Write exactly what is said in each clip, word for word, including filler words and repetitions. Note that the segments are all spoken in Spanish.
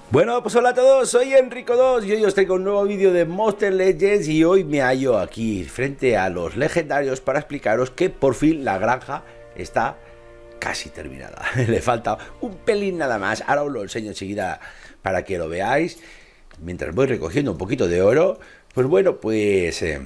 Bueno, pues hola a todos, soy Enrico dos y hoy os traigo un nuevo vídeo de Monster Legends y hoy me hallo aquí frente a los legendarios para explicaros que por fin la granja está casi terminada. Le falta un pelín nada más, ahora os lo enseño enseguida para que lo veáis. Mientras voy recogiendo un poquito de oro, pues bueno, pues... Eh,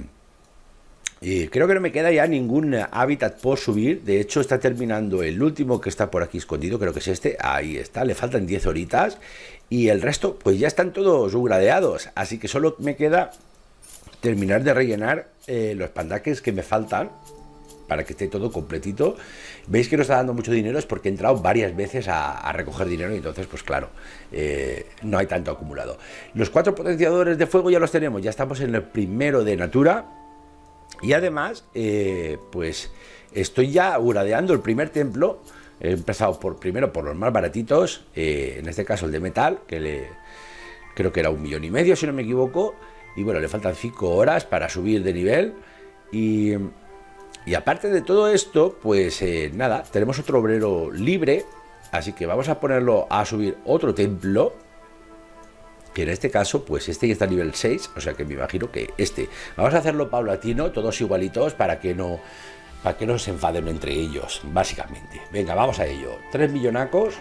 Y creo que no me queda ya ningún hábitat por subir. De hecho está terminando el último que está por aquí escondido, creo que es este. Ahí está, le faltan diez horitas. Y el resto pues ya están todos upgradeados. Así que solo me queda terminar de rellenar eh, los pandaques que me faltan para que esté todo completito. Veis que no está dando mucho dinero, es porque he entrado varias veces a, a recoger dinero y entonces pues claro, eh, no hay tanto acumulado. Los cuatro potenciadores de fuego ya los tenemos, ya estamos en el primero de Natura. Y además, eh, pues estoy ya upgradeando el primer templo. He empezado por primero por los más baratitos, eh, en este caso el de metal, que le, creo que era un millón y medio si no me equivoco. Y bueno, le faltan cinco horas para subir de nivel. Y, y aparte de todo esto, pues eh, nada, tenemos otro obrero libre. Así que vamos a ponerlo a subir otro templo. Que en este caso, pues este ya está a nivel seis, o sea que me imagino que este. Vamos a hacerlo paulatino, todos igualitos, para que no, para que no se enfaden entre ellos, básicamente. Venga, vamos a ello. Tres millonacos.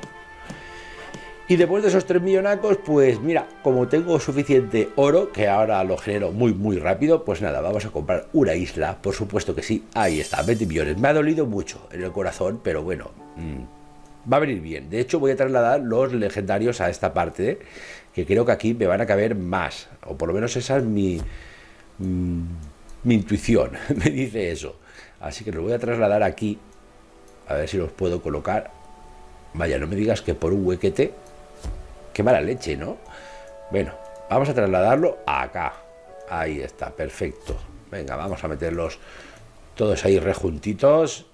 Y después de esos tres millonacos, pues mira, como tengo suficiente oro, que ahora lo genero muy, muy rápido, pues nada, vamos a comprar una isla, por supuesto que sí. Ahí está, veinte millones. Me ha dolido mucho en el corazón, pero bueno... Mmm, va a venir bien. De hecho voy a trasladar los legendarios a esta parte, que creo que aquí me van a caber más, o por lo menos esa es mi mmm, mi intuición, me dice eso. Así que los voy a trasladar aquí, a ver si los puedo colocar. Vaya, no me digas que por un huequete. Qué mala leche, ¿no? Bueno, vamos a trasladarlo acá. Ahí está, perfecto. Venga, vamos a meterlos todos ahí rejuntitos.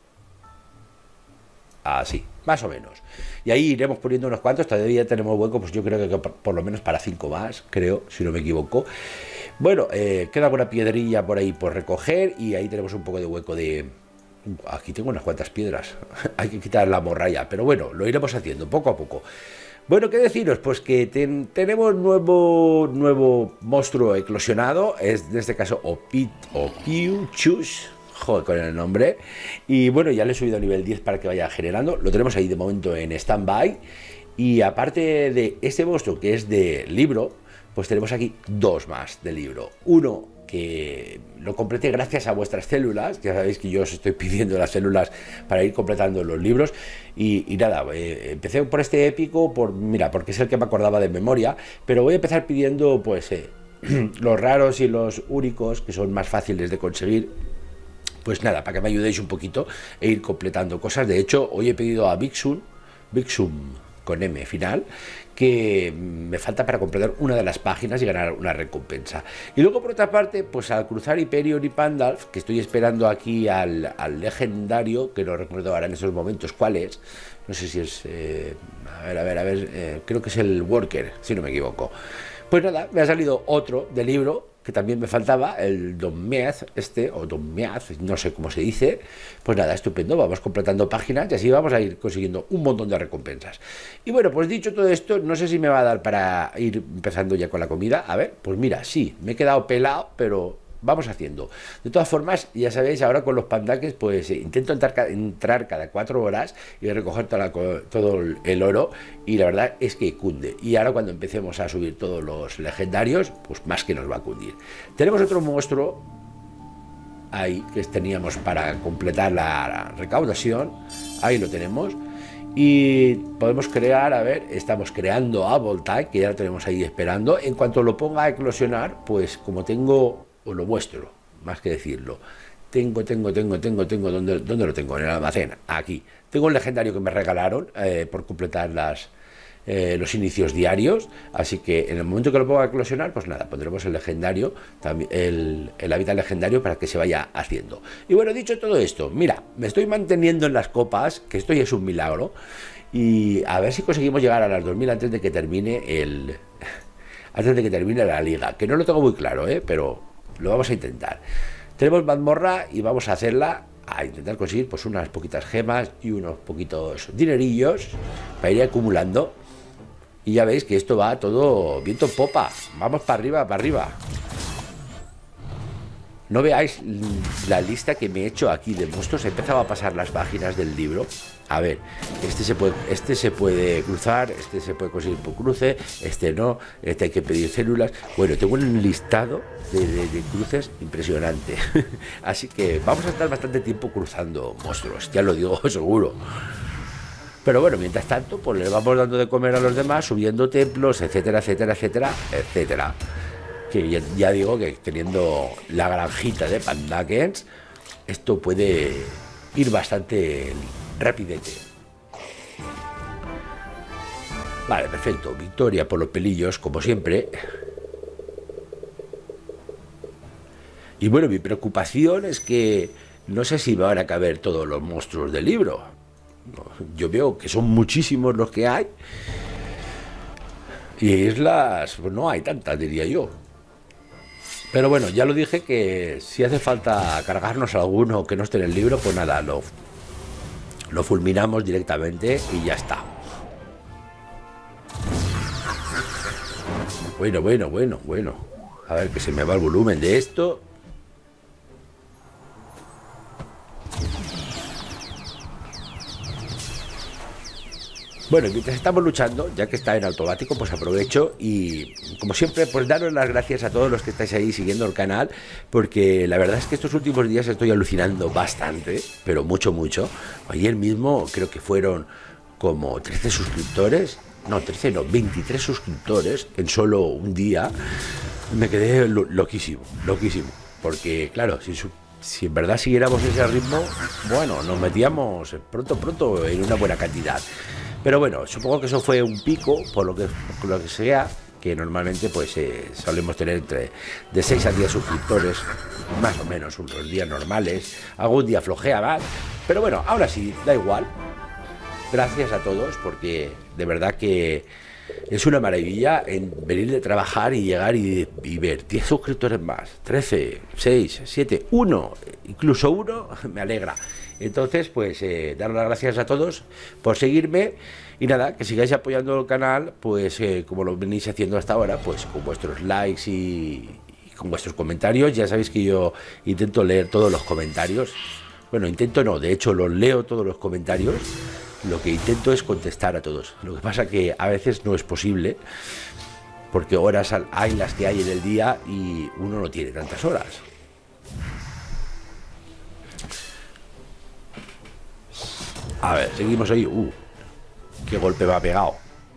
Así, más o menos. Y ahí iremos poniendo unos cuantos. Todavía tenemos hueco, pues yo creo que por lo menos para cinco más, creo, si no me equivoco. Bueno, eh, queda alguna piedrilla por ahí por recoger. Y ahí tenemos un poco de hueco de... Aquí tengo unas cuantas piedras. Hay que quitar la morralla, pero bueno, lo iremos haciendo poco a poco. Bueno, ¿qué deciros? Pues que ten, tenemos nuevo nuevo monstruo eclosionado. Es en este caso Opit, Opiuchus. Joder, con el nombre. Y bueno, ya le he subido a nivel diez para que vaya generando. Lo tenemos ahí de momento en stand-by. Y aparte de este monstruo que es de libro, pues tenemos aquí dos más de libro. Uno que lo completé gracias a vuestras células. Ya sabéis que yo os estoy pidiendo las células para ir completando los libros. Y, y nada, eh, empecé por este épico, por mira, porque es el que me acordaba de memoria. Pero voy a empezar pidiendo pues eh, los raros y los únicos, que son más fáciles de conseguir. Pues nada, para que me ayudéis un poquito e ir completando cosas. De hecho, hoy he pedido a Vixum, Vixum con M final, que me falta para completar una de las páginas y ganar una recompensa. Y luego, por otra parte, pues al cruzar Hyperion y Pandalf, que estoy esperando aquí al, al legendario, que no recuerdo ahora en esos momentos cuál es. No sé si es... Eh, a ver, a ver, a ver, eh, creo que es el Worker, si no me equivoco. Pues nada, me ha salido otro de libro que también me faltaba, el Don Meaz, este, o Don Meaz, no sé cómo se dice. Pues nada, estupendo, vamos completando páginas y así vamos a ir consiguiendo un montón de recompensas. Y bueno, pues dicho todo esto, no sé si me va a dar para ir empezando ya con la comida. A ver, pues mira, sí, me he quedado pelado, pero... vamos haciendo. De todas formas, ya sabéis, ahora con los pandaques, pues eh, intento entrar, entrar cada cuatro horas y recoger toda la, todo el oro, y la verdad es que cunde. Y ahora cuando empecemos a subir todos los legendarios, pues más que nos va a cundir. Tenemos otro monstruo ahí que teníamos para completar la recaudación. Ahí lo tenemos. Y podemos crear, a ver, estamos creando a Voltaire, que ya lo tenemos ahí esperando. En cuanto lo ponga a eclosionar, pues como tengo... os lo muestro, más que decirlo. Tengo, tengo, tengo, tengo, tengo, ¿dónde, dónde lo tengo? En el almacén, aquí. Tengo un legendario que me regalaron eh, por completar las, eh, los inicios diarios, así que en el momento que lo ponga a eclosionar, pues nada, pondremos el legendario, también el, el hábitat legendario para que se vaya haciendo. Y bueno, dicho todo esto, mira, me estoy manteniendo en las copas, que esto ya es un milagro, y a ver si conseguimos llegar a las dos mil antes de que termine el... antes de que termine la liga, que no lo tengo muy claro, ¿eh? Pero... lo vamos a intentar. Tenemos mazmorra y vamos a hacerla, a intentar conseguir pues unas poquitas gemas y unos poquitos dinerillos para ir acumulando Y ya veis que esto va todo viento en popa. Vamos para arriba, para arriba. No veáis la lista que me he hecho aquí de monstruos. He empezado a pasar las páginas del libro. A ver, este se puede, este se puede cruzar, este se puede conseguir por cruce, este no, este hay que pedir células. Bueno, tengo un listado de, de, de cruces impresionante. Así que vamos a estar bastante tiempo cruzando monstruos, ya lo digo seguro. Pero bueno, mientras tanto, pues le vamos dando de comer a los demás, subiendo templos, etcétera, etcétera, etcétera, etcétera. Que ya, ya digo que teniendo la granjita de Pandakens, esto puede ir bastante rapidete. Vale, perfecto. Victoria por los pelillos, como siempre. Y bueno, mi preocupación es que no sé si van a caber todos los monstruos del libro. Yo veo que son muchísimos los que hay. Y islas, pues no hay tantas, diría yo. Pero bueno, ya lo dije que si hace falta cargarnos alguno que no esté en el libro, pues nada, lo, lo fulminamos directamente y ya está. Bueno, bueno, bueno, bueno. A ver, que se me va el volumen de esto. Bueno, mientras estamos luchando, ya que está en automático, pues aprovecho y, como siempre, pues daros las gracias a todos los que estáis ahí siguiendo el canal, porque la verdad es que estos últimos días estoy alucinando bastante, pero mucho, mucho. Ayer mismo creo que fueron como trece suscriptores, no, trece no, veintitrés suscriptores en solo un día. Me quedé lo, loquísimo, loquísimo, porque claro, si, si en verdad siguiéramos ese ritmo, bueno, nos metíamos pronto, pronto en una buena cantidad. Pero bueno, supongo que eso fue un pico, por lo que, por lo que sea, que normalmente pues eh, solemos tener entre de seis a diez suscriptores, más o menos, unos días normales, algún día flojea más, pero bueno, ahora sí, da igual. Gracias a todos, porque de verdad que es una maravilla en venir de trabajar y llegar y, y ver diez suscriptores más, trece, seis, siete, uno, incluso uno, me alegra. Entonces, pues, eh, dar las gracias a todos por seguirme y nada, que sigáis apoyando el canal, pues, eh, como lo venís haciendo hasta ahora, pues, con vuestros likes y, y con vuestros comentarios. Ya sabéis que yo intento leer todos los comentarios. Bueno, intento no, de hecho, los leo todos los comentarios. Lo que intento es contestar a todos. Lo que pasa que a veces no es posible, porque horas hay las que hay en el día y uno no tiene tantas horas. A ver, seguimos ahí. Uh, qué golpe me ha pegado.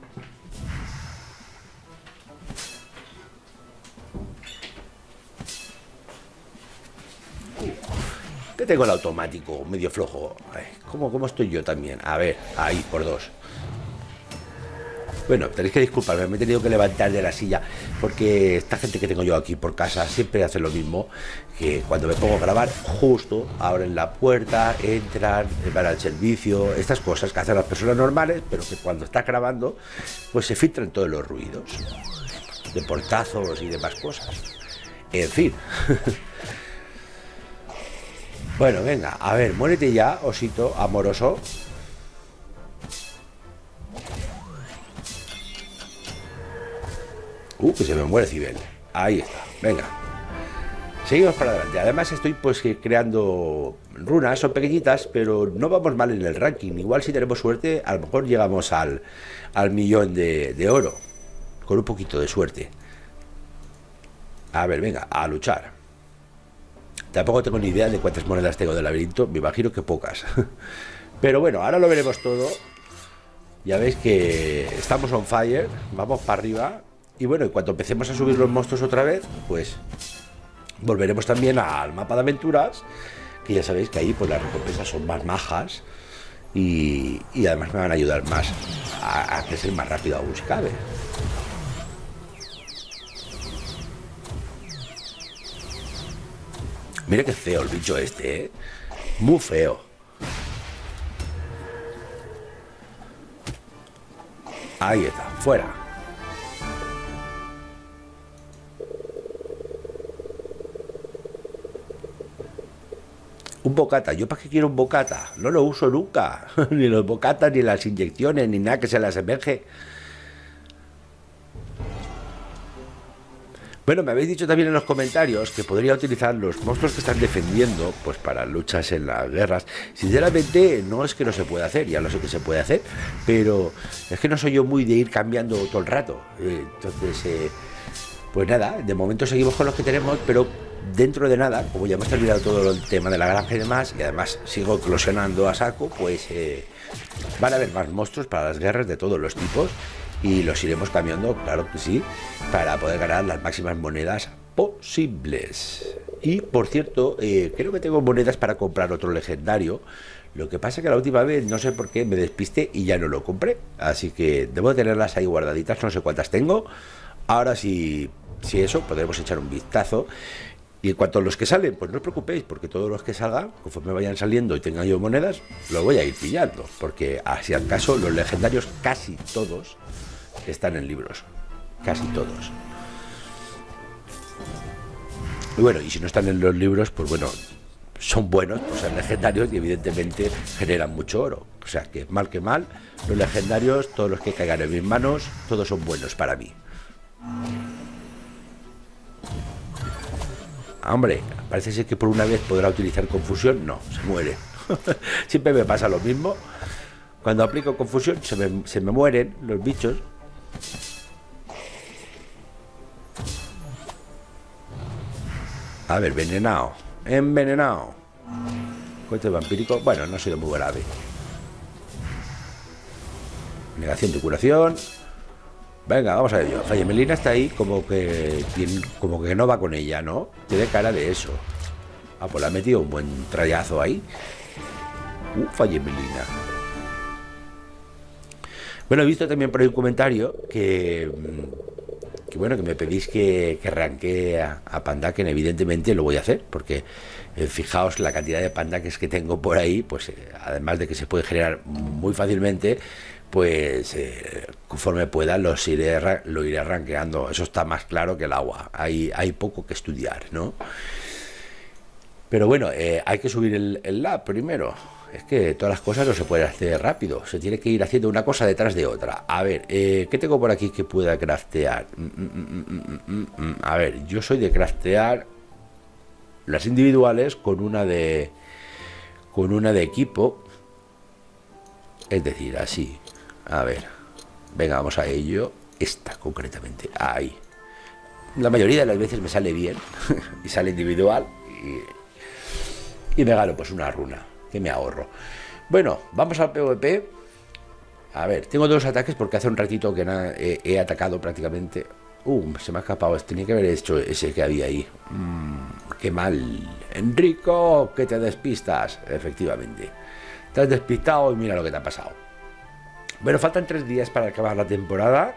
Uh, que tengo el automático medio flojo. Ay, ¿cómo, ¿Cómo estoy yo también? A ver, ahí, por dos. Bueno, tenéis que disculparme, me he tenido que levantar de la silla porque esta gente que tengo yo aquí por casa siempre hace lo mismo, que cuando me pongo a grabar justo abren la puerta, entran, van al servicio, estas cosas que hacen las personas normales, pero que cuando estás grabando pues se filtran todos los ruidos de portazos y demás cosas. En fin. Bueno, venga, a ver, muérete ya, osito amoroso. Uh, que se me muere Cibel. Ahí está, venga. Seguimos para adelante. Además estoy pues creando runas, son pequeñitas, pero no vamos mal en el ranking. Igual si tenemos suerte, a lo mejor llegamos al, al millón de, de oro. Con un poquito de suerte. A ver, venga, a luchar. Tampoco tengo ni idea de cuántas monedas tengo del laberinto. Me imagino que pocas. Pero bueno, ahora lo veremos todo. Ya veis que estamos on fire. Vamos para arriba. Y bueno, y cuando empecemos a subir los monstruos otra vez, pues volveremos también al mapa de aventuras, que ya sabéis que ahí pues las recompensas son más majas y, y además me van a ayudar más a, a crecer más rápido aún si cabe. Mira qué feo el bicho este, ¿eh? Muy feo. Ahí está, fuera. Un bocata, ¿yo para qué quiero un bocata? No lo uso nunca, ni los bocatas, ni las inyecciones, ni nada que se las asemeje. Bueno, me habéis dicho también en los comentarios que podría utilizar los monstruos que están defendiendo pues para luchas en las guerras. Sinceramente no es que no se pueda hacer, ya lo sé que se puede hacer, pero es que no soy yo muy de ir cambiando todo el rato. Eh, entonces, eh, pues nada, de momento seguimos con los que tenemos, pero dentro de nada, como ya hemos terminado todo el tema de la granja y demás, y además sigo eclosionando a saco, pues eh, van a haber más monstruos para las guerras de todos los tipos. Y los iremos cambiando, claro que sí, para poder ganar las máximas monedas posibles. Y por cierto, eh, creo que tengo monedas para comprar otro legendario. Lo que pasa es que la última vez, no sé por qué, me despisté y ya no lo compré. Así que debo de tenerlas ahí guardaditas, no sé cuántas tengo. Ahora sí, si eso, podremos echar un vistazo. Y en cuanto a los que salen, pues no os preocupéis, porque todos los que salgan, conforme vayan saliendo y tengan yo monedas, lo voy a ir pillando. Porque así al caso, los legendarios casi todos están en libros, casi todos. Y bueno, y si no están en los libros, pues bueno, son buenos, pues son legendarios y evidentemente generan mucho oro. O sea que mal que mal, los legendarios, todos los que caigan en mis manos, todos son buenos para mí. Hombre, parece ser que por una vez podrá utilizar confusión. No, se muere. Siempre me pasa lo mismo. Cuando aplico confusión se me, se me mueren los bichos. A ver, envenenado. Envenenado. Cohete vampírico. Bueno, no ha sido muy grave. Negación de curación. Venga, vamos a ello. Fallemelina está ahí como que como que no va con ella, ¿no? Tiene cara de eso. Ah, pues le ha metido un buen trayazo ahí. Uh, Fallemelina. Bueno, he visto también por ahí un comentario que, que bueno, que me pedís que, que arranque a, a Pandaken. Evidentemente lo voy a hacer, porque eh, fijaos la cantidad de Pandaques que tengo por ahí, pues eh, además de que se puede generar muy fácilmente, pues eh, conforme pueda los iré, lo iré arranqueando. Eso está más claro que el agua. Hay, hay poco que estudiar, ¿no? Pero bueno, eh, hay que subir el, el lab primero. Es que todas las cosas no se pueden hacer rápido. Se tiene que ir haciendo una cosa detrás de otra. A ver, eh, ¿qué tengo por aquí que pueda craftear? Mm, mm, mm, mm, mm. A ver, yo soy de craftear las individuales con una de con una de equipo. Es decir, así. A ver, venga, vamos a ello. Esta concretamente, ahí. La mayoría de las veces me sale bien y sale individual y, y me gano pues una runa que me ahorro. Bueno, vamos al PvP. A ver, tengo dos ataques porque hace un ratito que nada, he, he atacado prácticamente. Uh, se me ha escapado. Tenía que haber hecho ese que había ahí. Mm, qué mal. Enrico, que te despistas. Efectivamente. Te has despistado y mira lo que te ha pasado. Bueno, faltan tres días para acabar la temporada.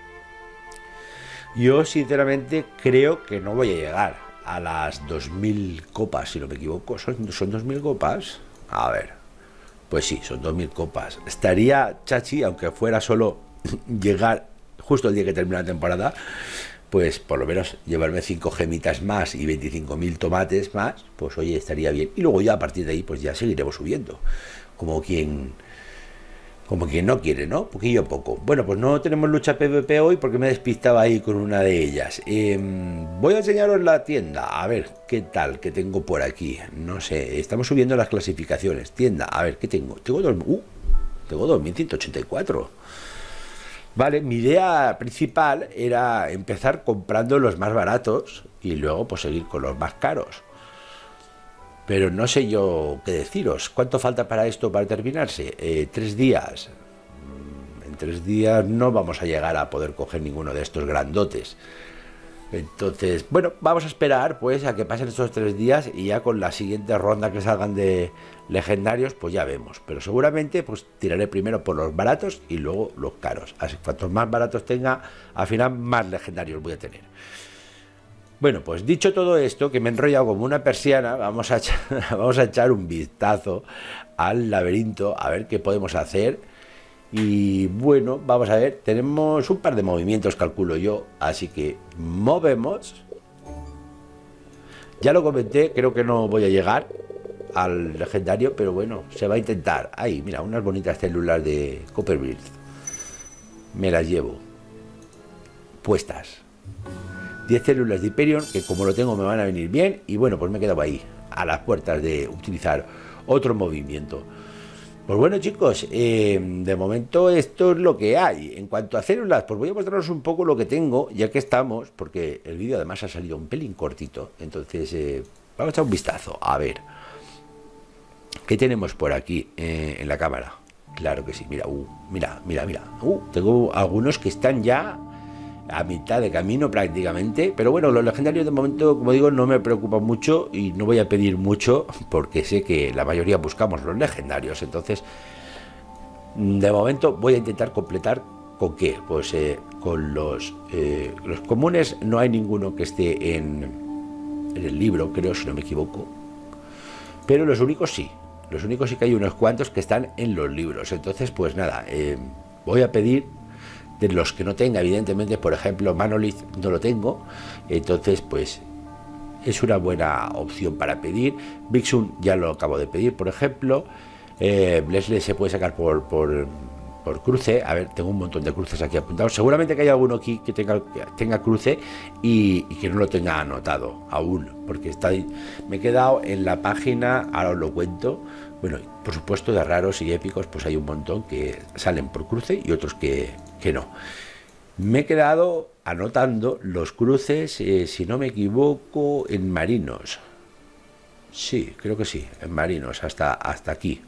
Yo sinceramente creo que no voy a llegar a las dos mil copas, si no me equivoco. ¿Son, son dos mil copas? A ver, pues sí, son dos mil copas. Estaría chachi, aunque fuera solo llegar justo el día que termina la temporada, pues por lo menos llevarme cinco gemitas más y veinticinco mil tomates más, pues oye, estaría bien. Y luego ya a partir de ahí, pues ya seguiremos subiendo, como quien... Como quien no quiere, ¿no? Poquillo a poco. Bueno, pues no tenemos lucha PvP hoy porque me despistaba ahí con una de ellas. Eh, voy a enseñaros la tienda. A ver, ¿qué tal? ¿Qué tengo por aquí? No sé, estamos subiendo las clasificaciones. Tienda, a ver, ¿qué tengo? Tengo dos... Uh, tengo dos mil ciento ochenta y cuatro. Vale, mi idea principal era empezar comprando los más baratos y luego pues seguir con los más caros. Pero no sé yo qué deciros. ¿Cuánto falta para esto para terminarse? Eh, tres días. En tres días no vamos a llegar a poder coger ninguno de estos grandotes. Entonces, bueno, vamos a esperar pues a que pasen estos tres días y ya con la siguiente ronda que salgan de legendarios, pues ya vemos. Pero seguramente pues tiraré primero por los baratos y luego los caros. Así que cuantos más baratos tenga, al final más legendarios voy a tener. Bueno, pues dicho todo esto, que me he enrollado como una persiana, vamos a echar, vamos a echar un vistazo al laberinto, a ver qué podemos hacer. Y bueno, vamos a ver, tenemos un par de movimientos, calculo yo, así que movemos. Ya lo comenté, creo que no voy a llegar al legendario, pero bueno, se va a intentar. Ahí, mira, unas bonitas células de Copperfield. Me las llevo puestas. diez células de Hyperion, que como lo tengo me van a venir bien. Y bueno, pues me he quedado ahí, a las puertas de utilizar otro movimiento. Pues bueno, chicos, eh, de momento esto es lo que hay. En cuanto a células, pues voy a mostraros un poco lo que tengo, ya que estamos, porque el vídeo además ha salido un pelín cortito. Entonces, eh, vamos a echar un vistazo, a ver. ¿Qué tenemos por aquí eh, en la cámara? Claro que sí, mira, uh, mira, mira, mira. Uh, tengo algunos que están ya a mitad de camino prácticamente, pero bueno, los legendarios de momento, como digo, no me preocupan mucho y no voy a pedir mucho porque sé que la mayoría buscamos los legendarios. Entonces, de momento voy a intentar completar con qué, pues eh, con los eh, los comunes. No hay ninguno que esté en, en el libro, creo, si no me equivoco, pero los únicos sí, los únicos sí que hay unos cuantos que están en los libros. Entonces, pues nada, eh, voy a pedir de los que no tenga, evidentemente. Por ejemplo, Manolith no lo tengo, entonces pues es una buena opción para pedir. Vixun ya lo acabo de pedir, por ejemplo. eh, Blessle se puede sacar por, por, por cruce. A ver, tengo un montón de cruces aquí apuntados. Seguramente que hay alguno aquí que tenga, que tenga cruce y, y que no lo tenga anotado aún, porque está ahí. Me he quedado en la página, ahora os lo cuento. Bueno, por supuesto, de raros y épicos, pues hay un montón que salen por cruce y otros que, que no. Me he quedado anotando los cruces, eh, si no me equivoco, en marinos. Sí, creo que sí, en marinos, hasta, hasta aquí.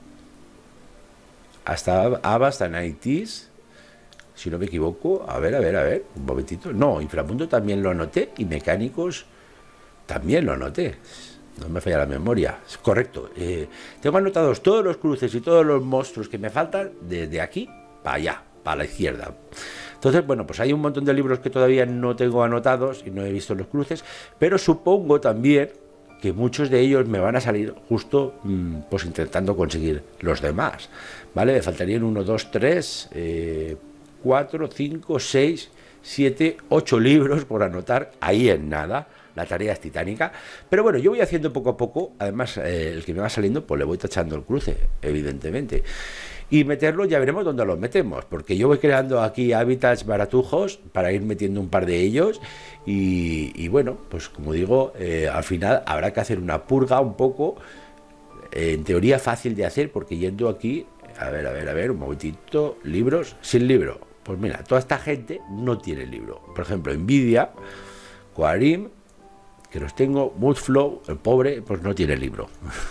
Hasta Avast Anaitis, si no me equivoco. A ver, a ver, a ver, un momentito. No, Inframundo también lo anoté y Mecánicos también lo anoté. No me falla la memoria, es correcto. Eh, tengo anotados todos los cruces y todos los monstruos que me faltan desde aquí para allá, para la izquierda. Entonces, bueno, pues hay un montón de libros que todavía no tengo anotados y no he visto los cruces, pero supongo también que muchos de ellos me van a salir justo mmm, pues intentando conseguir los demás, ¿vale? Me faltarían uno, dos, tres, cuatro, cinco, seis, siete, ocho libros por anotar ahí en nada. La tarea es titánica, pero bueno, yo voy haciendo poco a poco. Además, eh, el que me va saliendo, pues le voy tachando el cruce, evidentemente. Y meterlo, ya veremos dónde los metemos, porque yo voy creando aquí hábitats baratujos para ir metiendo un par de ellos. Y, y bueno, pues como digo, eh, al final habrá que hacer una purga un poco, eh, en teoría fácil de hacer, porque yendo aquí, a ver, a ver, a ver, un momentito, libros, sin libro. Pues mira, toda esta gente no tiene libro. Por ejemplo, Nvidia, Quarim, que los tengo, Moodflow, el pobre, pues no tiene libro.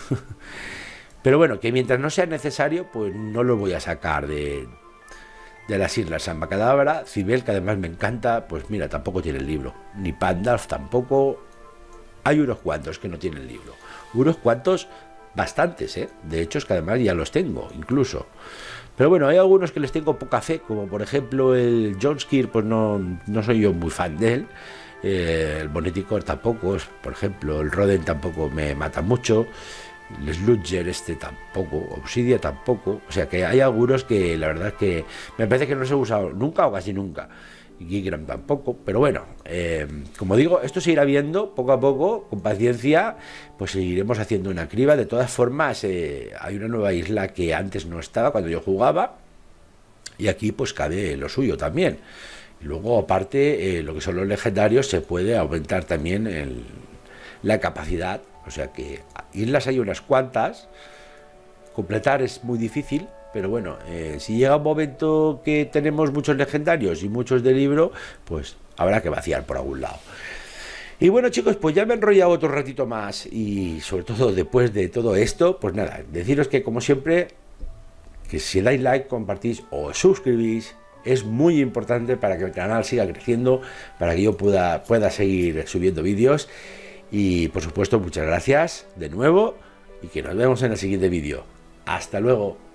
Pero bueno, que mientras no sea necesario, pues no lo voy a sacar de, de las islas Sambacadabra. Cibel, que además me encanta, pues mira, tampoco tiene el libro. Ni Pandalf tampoco. Hay unos cuantos que no tienen libro. Unos cuantos, bastantes, ¿eh? De hecho, es que además ya los tengo, incluso. Pero bueno, hay algunos que les tengo poca fe, como por ejemplo el Jonskir, pues no, no soy yo muy fan de él. Eh, el Boneticor tampoco, por ejemplo, el Roden tampoco me mata mucho, el Sludger este tampoco, Obsidia tampoco. O sea que hay algunos que la verdad es que me parece que no se ha usado nunca o casi nunca. Gigram tampoco, pero bueno, eh, como digo, esto se irá viendo poco a poco, con paciencia, pues seguiremos haciendo una criba. De todas formas, eh, hay una nueva isla que antes no estaba cuando yo jugaba, y aquí pues cabe lo suyo también. Y luego, aparte, eh, lo que son los legendarios, se puede aumentar también el, la capacidad. O sea que islas hay unas cuantas, completar es muy difícil, pero bueno, eh, si llega un momento que tenemos muchos legendarios y muchos de libro, pues habrá que vaciar por algún lado. Y bueno, chicos, pues ya me he enrollado otro ratito más, y sobre todo después de todo esto, pues nada, deciros que como siempre, que si dais like, compartís o suscribís, es muy importante para que el canal siga creciendo, para que yo pueda, pueda seguir subiendo vídeos. Y por supuesto, muchas gracias de nuevo, y que nos vemos en el siguiente vídeo. Hasta luego.